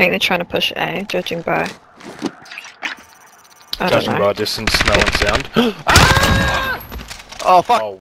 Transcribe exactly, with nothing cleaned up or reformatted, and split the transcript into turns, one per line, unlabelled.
think they're trying to push A, judging by... I
Judging
don't know.
by distance, smell and sound.
Oh fuck!
Oh